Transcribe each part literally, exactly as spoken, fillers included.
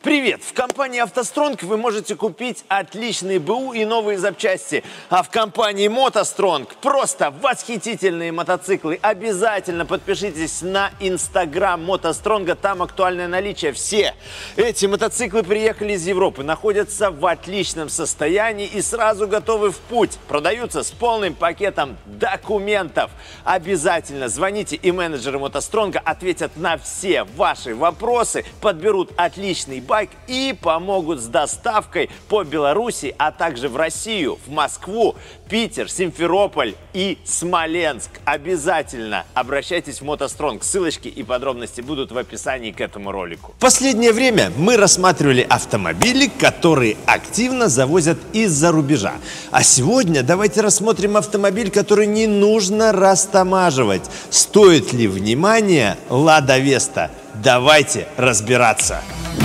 Привет! В компании «АвтоСтронг» вы можете купить отличные БУ и новые запчасти. А в компании «МотоСтронг» просто восхитительные мотоциклы. Обязательно подпишитесь на инстаграм «МотоСтронга», там актуальное наличие. Все эти мотоциклы приехали из Европы, находятся в отличном состоянии и сразу готовы в путь. Продаются с полным пакетом документов. Обязательно звоните, и менеджеры «МотоСтронга» ответят на все ваши вопросы, подберут отличный байк и помогут с доставкой по Беларуси, а также в Россию, в Москву, Питер, Симферополь и Смоленск. Обязательно обращайтесь в «МотоСтронг». Ссылочки и подробности будут в описании к этому ролику. В последнее время мы рассматривали автомобили, которые активно завозят из-за рубежа. А сегодня давайте рассмотрим автомобиль, который не нужно растамаживать. Стоит ли внимания Лада Веста? Давайте разбираться.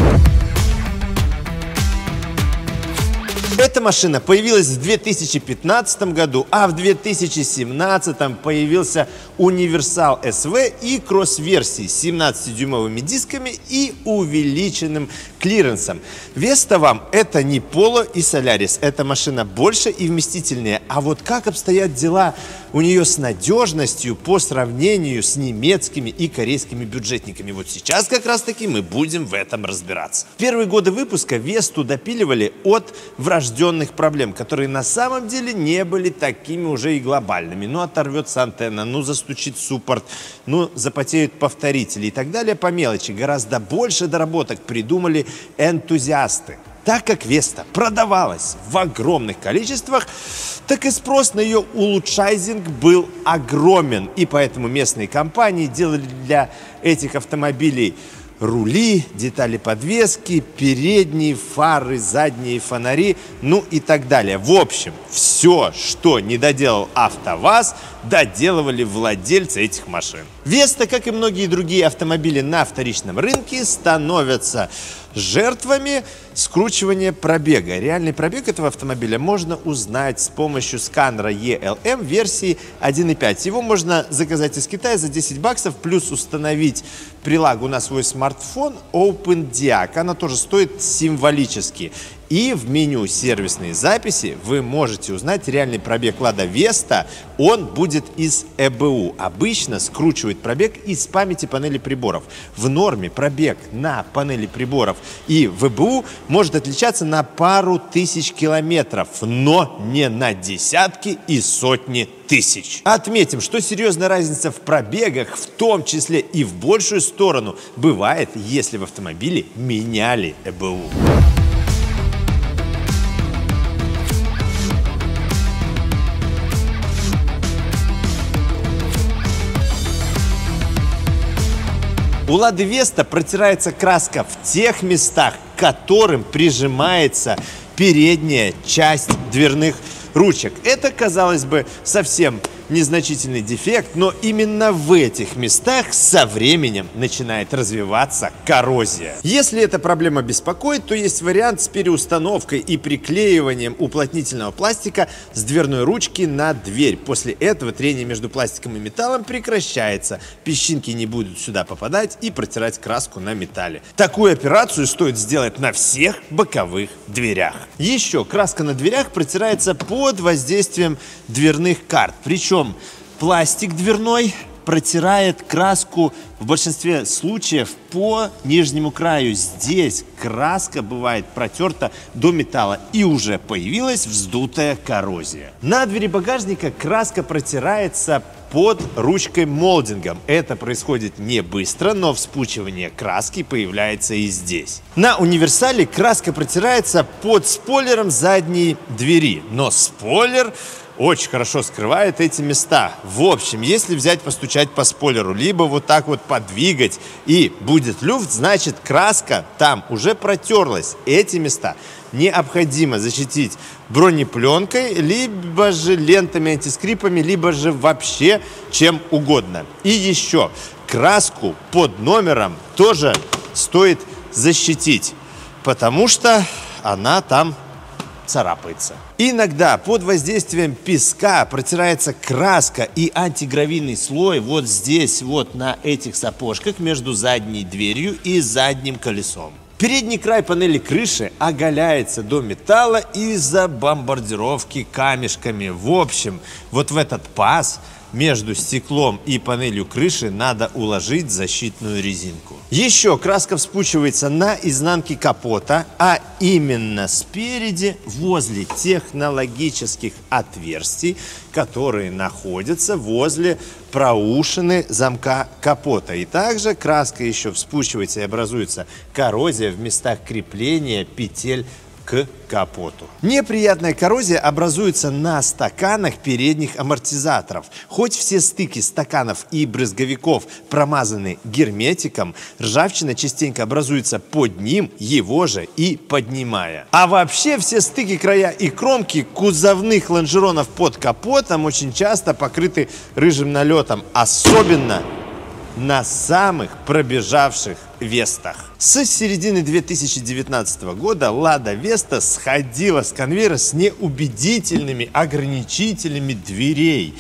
Эта машина появилась в две тысячи пятнадцатом году, а в две тысячи семнадцатом появился универсал эс ви и кросс-версии с семнадцатидюймовыми дисками и увеличенным клиренсом. Веста вам это не Поло и Солярис, эта машина больше и вместительнее. А вот как обстоят дела у нее с надежностью по сравнению с немецкими и корейскими бюджетниками? Вот сейчас как раз таки мы будем в этом разбираться. В первые годы выпуска Весту допиливали от врожденных проблем, которые на самом деле не были такими уже и глобальными. Ну, оторвется антенна, ну, застучит суппорт, ну, запотеют повторители и так далее по мелочи. Гораздо больше доработок придумали энтузиасты. Так как Веста продавалась в огромных количествах, так и спрос на ее улучшайзинг был огромен. И поэтому местные компании делали для этих автомобилей рули, детали подвески, передние фары, задние фонари, ну и так далее. В общем, все, что не доделал АвтоВАЗ, доделывали владельцы этих машин. Веста, как и многие другие автомобили на вторичном рынке, становятся жертвами скручивания пробега. Реальный пробег этого автомобиля можно узнать с помощью сканера и эл эм версии один и пять. Его можно заказать из Китая за десять баксов, плюс установить прилагу на свой смартфон OpenDiag. Она тоже стоит символически. И в меню сервисные записи вы можете узнать реальный пробег Лада Веста. Он будет из и бэ у. Обычно скручивает пробег из памяти панели приборов. В норме пробег на панели приборов и в и бэ у может отличаться на пару тысяч километров, но не на десятки и сотни тысяч. Отметим, что серьезная разница в пробегах, в том числе и в большую сторону, бывает, если в автомобиле меняли и бэ у. У Лады Веста протирается краска в тех местах, к которым прижимается передняя часть дверных ручек. Это, казалось бы, совсем незначительный дефект, но именно в этих местах со временем начинает развиваться коррозия. Если эта проблема беспокоит, то есть вариант с переустановкой и приклеиванием уплотнительного пластика с дверной ручки на дверь. После этого трение между пластиком и металлом прекращается, песчинки не будут сюда попадать и протирать краску на металле. Такую операцию стоит сделать на всех боковых дверях. Еще краска на дверях протирается под воздействием дверных карт, причем пластик дверной протирает краску в большинстве случаев по нижнему краю. Здесь краска бывает протерта до металла и уже появилась вздутая коррозия. На двери багажника краска протирается под ручкой молдингом. Это происходит не быстро, но вспучивание краски появляется и здесь. На универсале краска протирается под спойлером задней двери, но спойлер очень хорошо скрывает эти места. В общем, если взять, постучать по спойлеру, либо вот так вот подвигать, и будет люфт, значит краска там уже протерлась. Эти места необходимо защитить бронепленкой, либо же лентами антискрипами, либо же вообще чем угодно. И еще краску под номером тоже стоит защитить, потому что она там царапается. Иногда под воздействием песка протирается краска и антигравийный слой вот здесь, вот на этих сапожках между задней дверью и задним колесом. Передний край панели крыши оголяется до металла из-за бомбардировки камешками. В общем, вот в этот паз между стеклом и панелью крыши надо уложить защитную резинку. Еще краска вспучивается на изнанке капота, а именно спереди, возле технологических отверстий, которые находятся возле проушины замка капота. И также краска еще вспучивается и образуется коррозия в местах крепления петель к капоту. Неприятная коррозия образуется на стаканах передних амортизаторов. Хоть все стыки стаканов и брызговиков промазаны герметиком, ржавчина частенько образуется под ним, его же и поднимая. А вообще все стыки, края и кромки кузовных лонжеронов под капотом очень часто покрыты рыжим налетом, особенно на самых пробежавших Вестах. С середины две тысячи девятнадцатого года Лада Веста сходила с конвейера с неубедительными ограничителями дверей.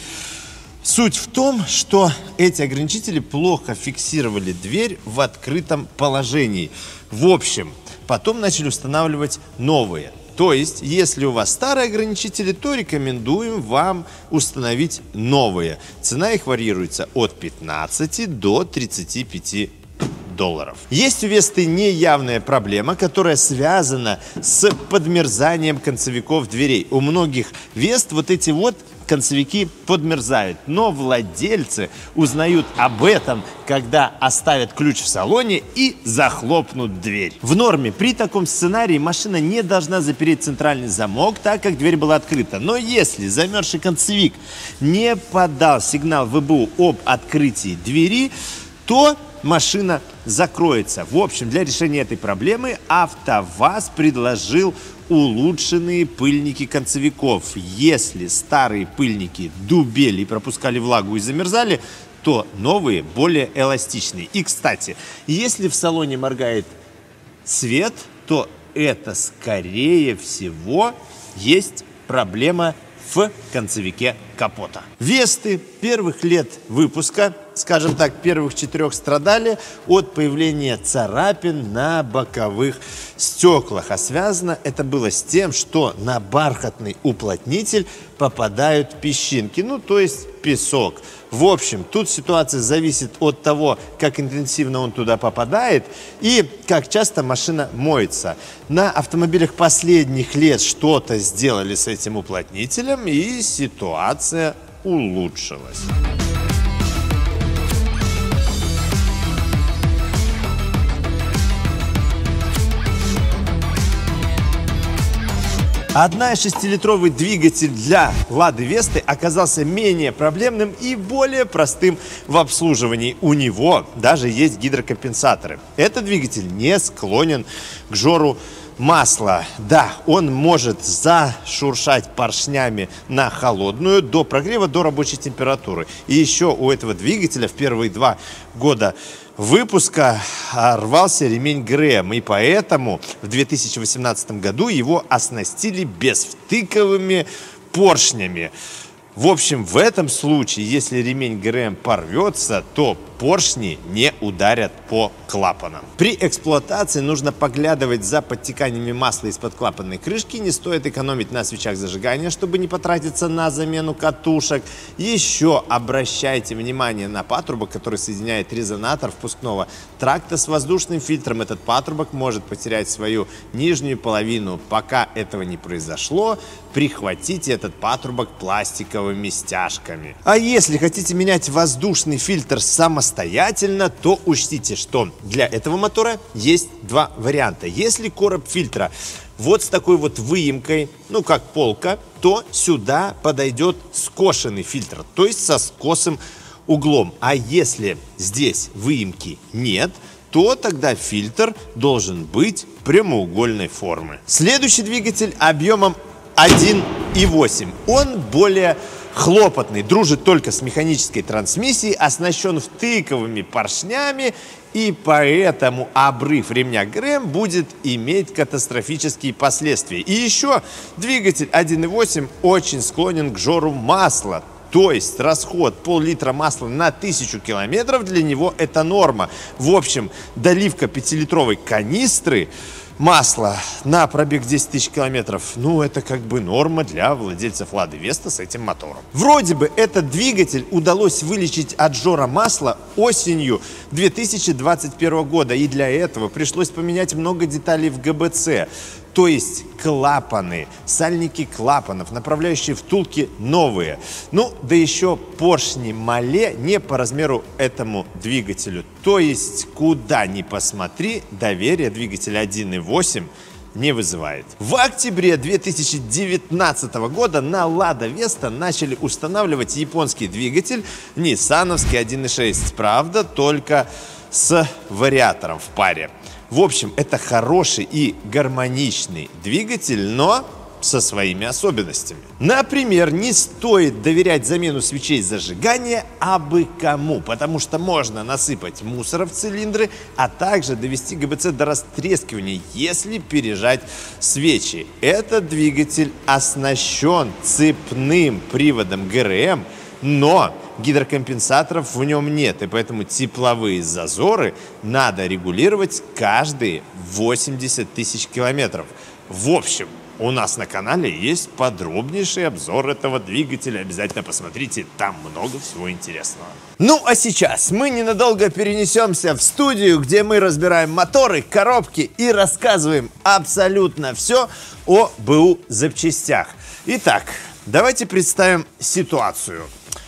Суть в том, что эти ограничители плохо фиксировали дверь в открытом положении. В общем, потом начали устанавливать новые. То есть, если у вас старые ограничители, то рекомендуем вам установить новые. Цена их варьируется от пятнадцати до тридцати пяти долларов. Есть у Весты неявная проблема, которая связана с подмерзанием концевиков дверей. У многих Вест вот эти вот концевики подмерзают, но владельцы узнают об этом, когда оставят ключ в салоне и захлопнут дверь. В норме при таком сценарии машина не должна запереть центральный замок, так как дверь была открыта. Но если замерзший концевик не подал сигнал вэ бэ у об открытии двери, то машина закроется. В общем, для решения этой проблемы АвтоВАЗ предложил улучшенные пыльники концевиков. Если старые пыльники дубели и пропускали влагу и замерзали, то новые более эластичные. И, кстати, если в салоне моргает свет, то это, скорее всего, есть проблема в концевике капота. Весты первых лет выпуска, скажем так, первых четырех, страдали от появления царапин на боковых стеклах. А связано это было с тем, что на бархатный уплотнитель попадают песчинки, ну то есть песок. В общем, тут ситуация зависит от того, как интенсивно он туда попадает и как часто машина моется. На автомобилях последних лет что-то сделали с этим уплотнителем, и ситуация улучшилась. один и шесть литровый двигатель для Лады Весты оказался менее проблемным и более простым в обслуживании. У него даже есть гидрокомпенсаторы. Этот двигатель не склонен к жору масла. Да, он может зашуршать поршнями на холодную до прогрева, до рабочей температуры. И еще у этого двигателя в первые два года выпуска рвался ремень ГРМ, и поэтому в две тысячи восемнадцатом году его оснастили безвтыковыми поршнями. В общем, в этом случае, если ремень ГРМ порвется, то поршни не ударят по клапанам. При эксплуатации нужно поглядывать за подтеканиями масла из-под клапанной крышки. Не стоит экономить на свечах зажигания, чтобы не потратиться на замену катушек. Еще обращайте внимание на патрубок, который соединяет резонатор впускного тракта с воздушным фильтром. Этот патрубок может потерять свою нижнюю половину. Пока этого не произошло, прихватите этот патрубок пластиковыми стяжками. А если хотите менять воздушный фильтр самостоятельно, самостоятельно, то учтите, что для этого мотора есть два варианта. Если короб фильтра вот с такой вот выемкой, ну как полка, то сюда подойдет скошенный фильтр, то есть со скосым углом. А если здесь выемки нет, то тогда фильтр должен быть прямоугольной формы. Следующий двигатель объемом один и восемь. Он более хлопотный, дружит только с механической трансмиссией, оснащен втыковыми поршнями, и поэтому обрыв ремня ГРМ будет иметь катастрофические последствия. И еще двигатель один и восемь очень склонен к жору масла. То есть расход пол-литра масла на тысячу километров для него это норма. В общем, доливка пятилитровой канистры масла на пробег десять тысяч километров, ну это как бы норма для владельцев Лады Веста с этим мотором. Вроде бы этот двигатель удалось вылечить от жора масла осенью две тысячи двадцать первого года, и для этого пришлось поменять много деталей в ГБЦ. То есть клапаны, сальники клапанов, направляющие втулки новые. Ну, да еще поршни Мале не по размеру этому двигателю. То есть, куда ни посмотри, доверие двигателя один и восемь не вызывает. В октябре две тысячи девятнадцатого года на Лада Веста начали устанавливать японский двигатель, ниссановский один и шесть, правда, только с вариатором в паре. В общем, это хороший и гармоничный двигатель, но со своими особенностями. Например, не стоит доверять замену свечей зажигания абы кому, потому что можно насыпать мусора в цилиндры, а также довести ГБЦ до растрескивания, если пережать свечи. Этот двигатель оснащен цепным приводом ГРМ, но гидрокомпенсаторов в нем нет, и поэтому тепловые зазоры надо регулировать каждые восемьдесят тысяч километров. В общем, у нас на канале есть подробнейший обзор этого двигателя. Обязательно посмотрите, там много всего интересного. Ну а сейчас мы ненадолго перенесемся в студию, где мы разбираем моторы, коробки и рассказываем абсолютно все о БУ запчастях. Итак, давайте представим ситуацию.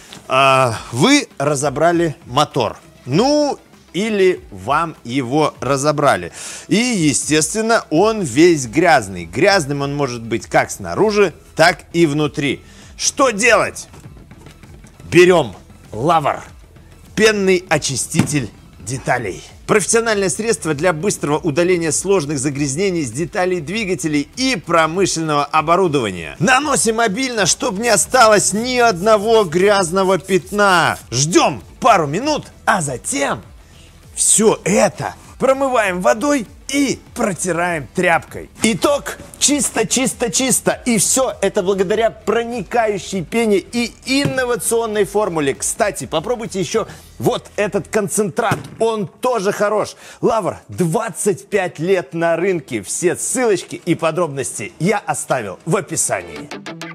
Вы разобрали мотор, ну или вам его разобрали, и естественно он весь грязный. Грязным он может быть как снаружи, так и внутри. Что делать? Берем Лавр, пенный очиститель деталей. Профессиональное средство для быстрого удаления сложных загрязнений с деталей двигателей и промышленного оборудования. Наносим обильно, чтобы не осталось ни одного грязного пятна. Ждем пару минут, а затем все это промываем водой и протираем тряпкой. Итог: чисто-чисто-чисто. И все это благодаря проникающей пене и инновационной формуле. Кстати, попробуйте еще вот этот концентрат. Он тоже хорош. Лавр двадцать пять лет на рынке. Все ссылочки и подробности я оставил в описании.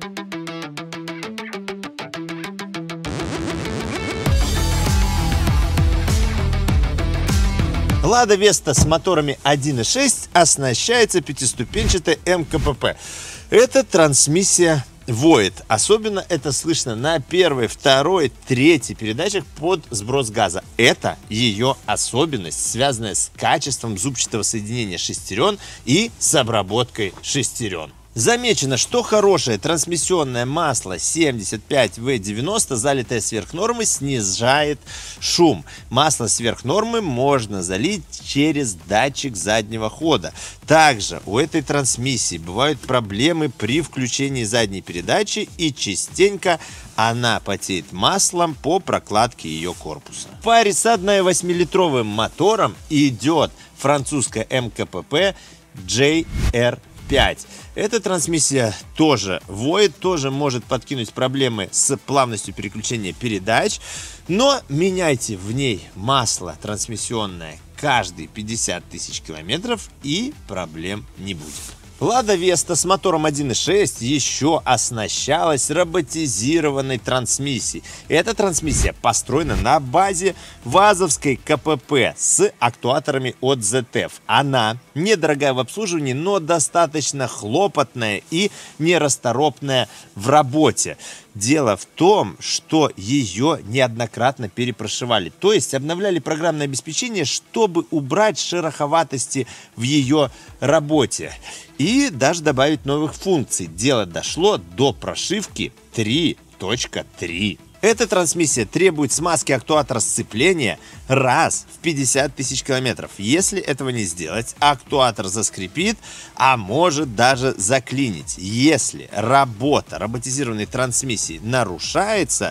Лада Веста с моторами один и шесть оснащается пятиступенчатой эм ка пэ пэ. Это трансмиссия Void. Особенно это слышно на первой, второй, третьей передачах под сброс газа. Это ее особенность, связанная с качеством зубчатого соединения шестерен и с обработкой шестерен. Замечено, что хорошее трансмиссионное масло семьдесят пять вэ девяносто, залитое сверх нормы, снижает шум. Масло сверх нормы можно залить через датчик заднего хода. Также у этой трансмиссии бывают проблемы при включении задней передачи, и частенько она потеет маслом по прокладке ее корпуса. В паре с одна и восемь литровым мотором идет французская эм ка пэ пэ джей эр пять. Эта трансмиссия тоже Void, тоже может подкинуть проблемы с плавностью переключения передач, но меняйте в ней масло трансмиссионное каждые пятьдесят тысяч километров, и проблем не будет. Лада Веста с мотором один и шесть еще оснащалась роботизированной трансмиссией. Эта трансмиссия построена на базе вазовской ка пэ пэ с актуаторами от зет эф. Она недорогая в обслуживании, но достаточно хлопотная и нерасторопная в работе. Дело в том, что ее неоднократно перепрошивали, то есть обновляли программное обеспечение, чтобы убрать шероховатости в ее работе и даже добавить новых функций. Дело дошло до прошивки три точка три. Эта трансмиссия требует смазки актуатора сцепления раз в пятьдесят тысяч километров. Если этого не сделать, актуатор заскрипит, а может даже заклинить. Если работа роботизированной трансмиссии нарушается,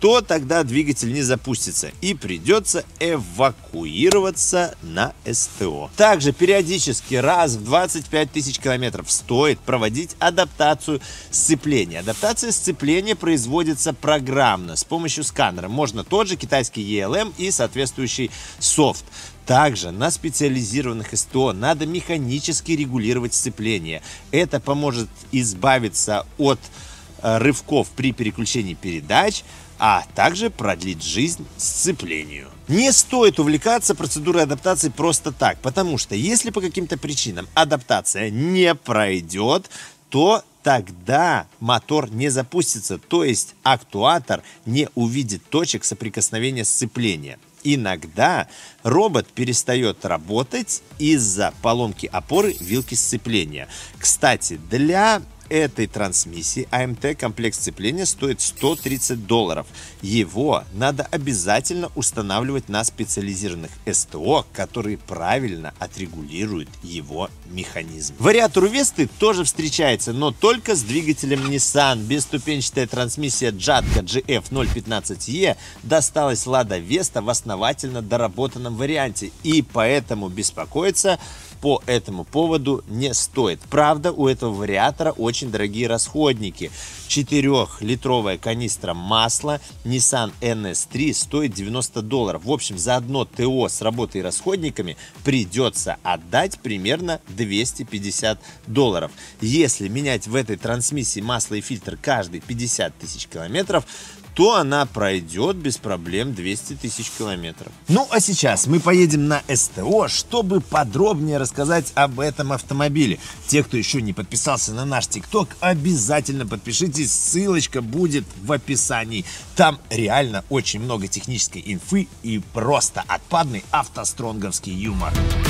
то тогда двигатель не запустится и придется эвакуироваться на СТО. Также периодически раз в двадцать пять тысяч километров стоит проводить адаптацию сцепления. Адаптация сцепления производится программно с помощью сканера. Можно тот же китайский и эл эм и соответствующий софт. Также на специализированных СТО надо механически регулировать сцепление. Это поможет избавиться от э, рывков при переключении передач, а также продлить жизнь сцеплению. Не стоит увлекаться процедурой адаптации просто так, потому что если по каким-то причинам адаптация не пройдет, то тогда мотор не запустится, то есть актуатор не увидит точек соприкосновения сцепления. Иногда робот перестает работать из-за поломки опоры вилки сцепления. Кстати, для этой трансмиссии а эм тэ комплект сцепления стоит сто тридцать долларов. Его надо обязательно устанавливать на специализированных СТО, которые правильно отрегулируют его механизм. Вариатор у Весты тоже встречается, но только с двигателем Nissan. Бесступенчатая трансмиссия Jatco джи эф ноль пятнадцать и досталась Lada Vesta в основательно доработанном варианте, и поэтому беспокоиться по этому поводу не стоит. Правда, у этого вариатора очень дорогие расходники. четырёхлитровая канистра масла Nissan эн эс три стоит девяносто долларов. В общем, за одно ТО с работой и расходниками придется отдать примерно двести пятьдесят долларов. Если менять в этой трансмиссии масло и фильтр каждые пятьдесят тысяч километров, то она пройдет без проблем двести тысяч километров. Ну а сейчас мы поедем на СТО, чтобы подробнее рассказать об этом автомобиле. Те, кто еще не подписался на наш ТикТок, обязательно подпишитесь, ссылочка будет в описании. Там реально очень много технической инфы и просто отпадный автостронговский юмор.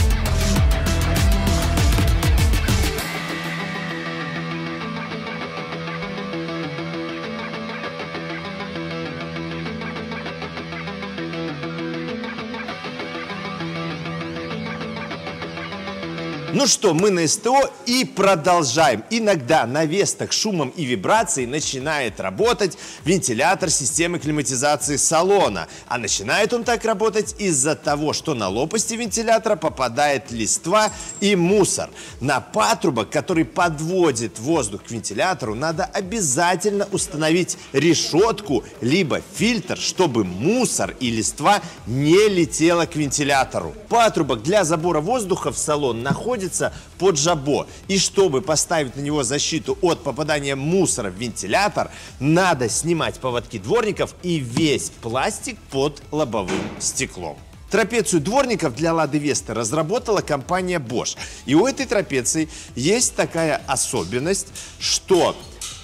Ну что, мы на СТО и продолжаем. Иногда на Вестах шумом и вибрацией начинает работать вентилятор системы климатизации салона. А начинает он так работать из-за того, что на лопасти вентилятора попадает листва и мусор. На патрубок, который подводит воздух к вентилятору, надо обязательно установить решетку либо фильтр, чтобы мусор и листва не летело к вентилятору. Патрубок для забора воздуха в салон находится под жабо. И чтобы поставить на него защиту от попадания мусора в вентилятор, надо снимать поводки дворников и весь пластик под лобовым стеклом. Трапецию дворников для Lada Vesta разработала компания Bosch. И у этой трапеции есть такая особенность, что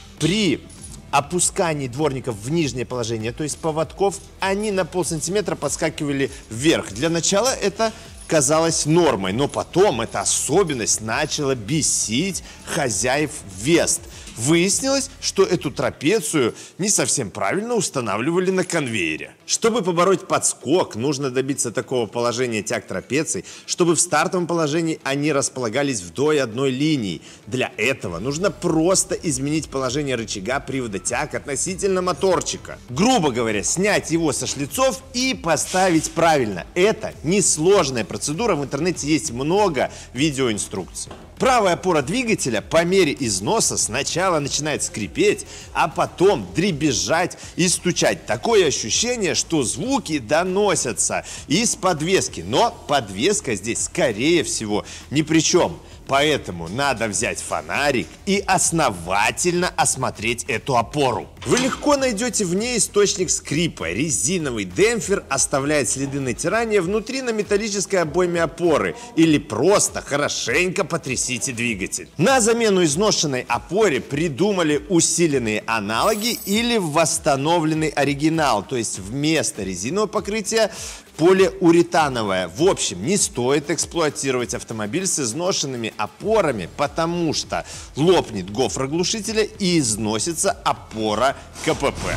при опускании дворников в нижнее положение, то есть поводков, они на полсантиметра подскакивали вверх. Для начала это казалось нормой, но потом эта особенность начала бесить хозяев Вест. Выяснилось, что эту трапецию не совсем правильно устанавливали на конвейере. Чтобы побороть подскок, нужно добиться такого положения тяг трапеций, чтобы в стартовом положении они располагались вдоль одной линии. Для этого нужно просто изменить положение рычага привода тяг относительно моторчика. Грубо говоря, снять его со шлицов и поставить правильно. Это несложная процедура, в интернете есть много видеоинструкций. Правая опора двигателя по мере износа сначала начинает скрипеть, а потом дребезжать и стучать. Такое ощущение, что звуки доносятся из подвески, но подвеска здесь, скорее всего, ни при чем. Поэтому надо взять фонарик и основательно осмотреть эту опору. Вы легко найдете в ней источник скрипа. Резиновый демпфер оставляет следы натирания внутри на металлической обойме опоры. Или просто хорошенько потрясите двигатель. На замену изношенной опоре придумали усиленные аналоги или восстановленный оригинал. То есть вместо резинового покрытия полиуретановое. В общем, не стоит эксплуатировать автомобиль с изношенными опорами, потому что лопнет гофроглушителя и износится опора ка пэ пэ.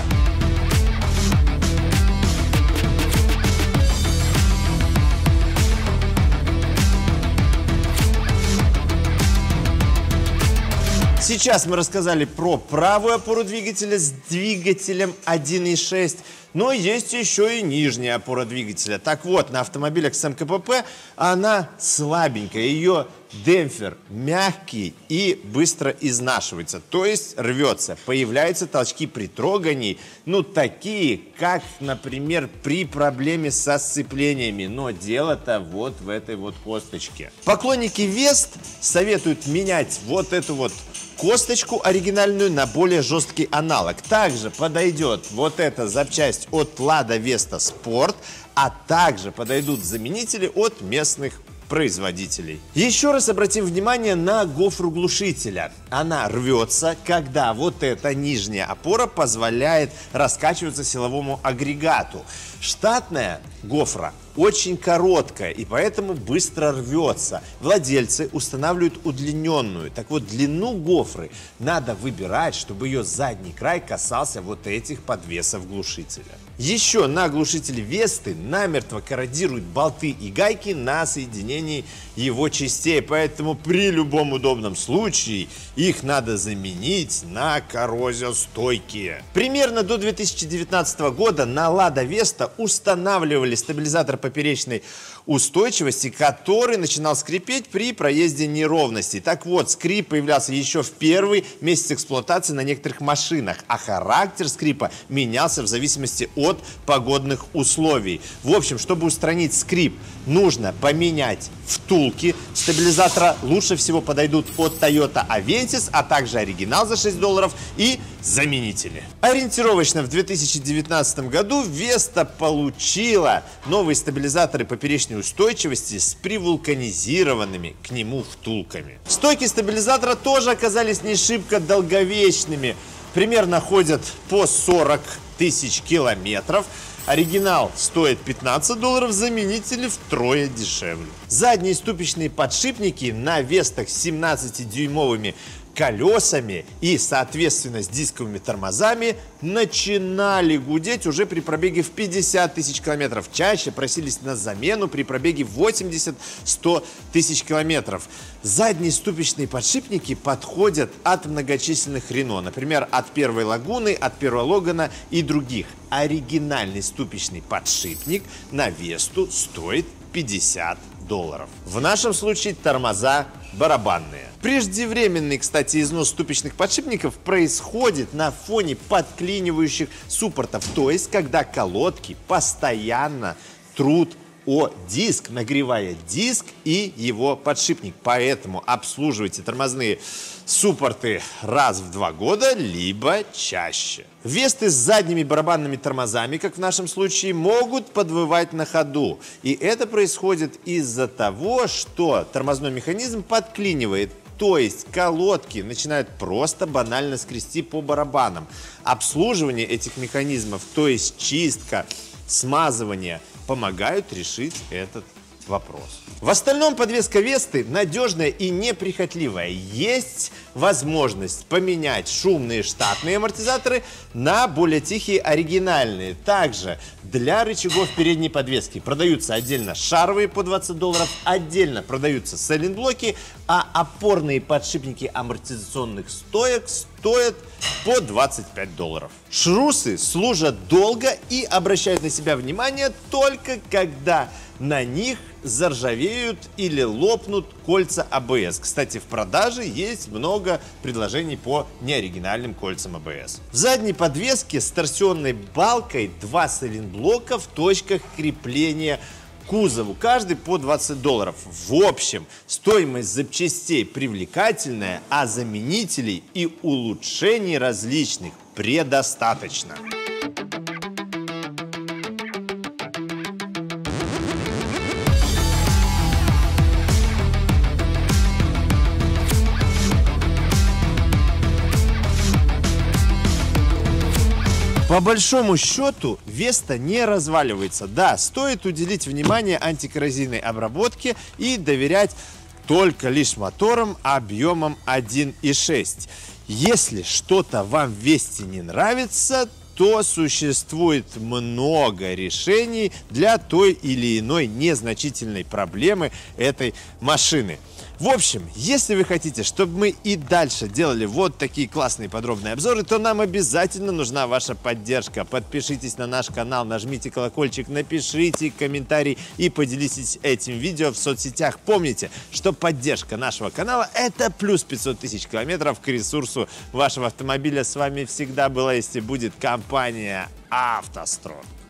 Сейчас мы рассказали про правую опору двигателя с двигателем один и шесть. Но есть еще и нижняя опора двигателя. Так вот, на автомобилях с эм ка пэ пэ она слабенькая, ее демпфер мягкий и быстро изнашивается, то есть рвется. Появляются толчки при трогании, ну такие, как, например, при проблеме со сцеплениями. Но дело-то вот в этой вот косточке. Поклонники Вест советуют менять вот эту вот косточку оригинальную на более жесткий аналог. Также подойдет вот эта запчасть от Lada Vesta Sport, а также подойдут заменители от местных производителей. Еще раз обратим внимание на гофру глушителя. Она рвется, когда вот эта нижняя опора позволяет раскачиваться силовому агрегату. Штатная гофра очень короткая и поэтому быстро рвется. Владельцы устанавливают удлиненную. Так вот, длину гофры надо выбирать, чтобы ее задний край касался вот этих подвесов глушителя. Еще на глушителе Весты намертво корродируют болты и гайки на соединении его частей, поэтому при любом удобном случае их надо заменить на коррозиостойкие. Примерно до две тысячи девятнадцатого года на Lada Vesta устанавливали стабилизатор поперечной устойчивости, который начинал скрипеть при проезде неровностей. Так вот, скрип появлялся еще в первый месяц эксплуатации на некоторых машинах, а характер скрипа менялся в зависимости от погодных условий. В общем, чтобы устранить скрип, нужно поменять втулки. Стабилизатора лучше всего подойдут от Toyota Avensis, а также оригинал за шесть долларов и заменители. Ориентировочно в две тысячи девятнадцатом году Vesta получила новые стабилизаторы поперечной устойчивости с привулканизированными к нему втулками. Стойки стабилизатора тоже оказались не шибко долговечными. Примерно ходят по сорок тысяч километров. Оригинал стоит пятнадцать долларов, заменители втрое дешевле. Задние ступичные подшипники на Вестах с семнадцатидюймовыми колесами и, соответственно, с дисковыми тормозами начинали гудеть уже при пробеге в пятьдесят тысяч километров. Чаще просились на замену при пробеге восемьдесят-сто тысяч километров. Задние ступичные подшипники подходят от многочисленных Рено, например, от первой Лагуны, от первого Логана и других. Оригинальный ступичный подшипник на Весту стоит пятьдесят долларов. В нашем случае тормоза барабанные. Преждевременный, кстати, износ ступичных подшипников происходит на фоне подклинивающих суппортов, то есть когда колодки постоянно трут о диск, нагревая диск и его подшипник. Поэтому обслуживайте тормозные суппорты раз в два года, либо чаще. Весты с задними барабанными тормозами, как в нашем случае, могут подвывать на ходу. И это происходит из-за того, что тормозной механизм подклинивает. То есть колодки начинают просто банально скрести по барабанам. Обслуживание этих механизмов, то есть чистка, смазывание, помогают решить этот вопрос. В остальном подвеска Весты надежная и неприхотливая. Есть возможность поменять шумные штатные амортизаторы на более тихие оригинальные. Также для рычагов передней подвески продаются отдельно шаровые по двадцать долларов, отдельно продаются сайлентблоки, а опорные подшипники амортизационных стоек стоят по двадцать пять долларов. Шрусы служат долго и обращают на себя внимание только когда на них заржавеют или лопнут кольца а бэ эс. Кстати, в продаже есть много предложений по неоригинальным кольцам а бэ эс. В задней подвеске с торсионной балкой два сайлентблока в точках крепления к кузову, каждый по двадцать долларов. В общем, стоимость запчастей привлекательная, а заменителей и улучшений различных предостаточно. По большому счету, Веста не разваливается. Да, стоит уделить внимание антикоррозийной обработке и доверять только лишь моторам объемом один и шесть. Если что-то вам в Весте не нравится, то существует много решений для той или иной незначительной проблемы этой машины. В общем, если вы хотите, чтобы мы и дальше делали вот такие классные подробные обзоры, то нам обязательно нужна ваша поддержка. Подпишитесь на наш канал, нажмите колокольчик, напишите комментарий и поделитесь этим видео в соцсетях. Помните, что поддержка нашего канала – это плюс пятьсот тысяч километров к ресурсу вашего автомобиля. С вами всегда была, если будет, компания «АвтоСтрой».